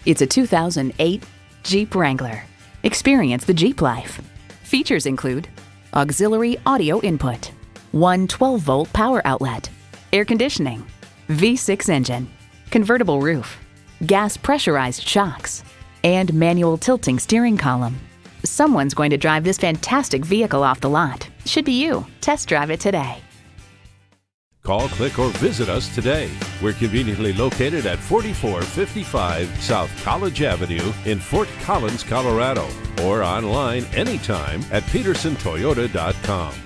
It's a 2008 Jeep Wrangler. Experience the Jeep life. Features include auxiliary audio input, one 12-volt power outlet, air conditioning, V6 engine, convertible roof, gas pressurized shocks, and manual tilting steering column. Someone's going to drive this fantastic vehicle off the lot. Should be you. Test drive it today. Call, click, or visit us today. We're conveniently located at 4455 South College Avenue in Fort Collins, Colorado, or online anytime at petersontoyota.com.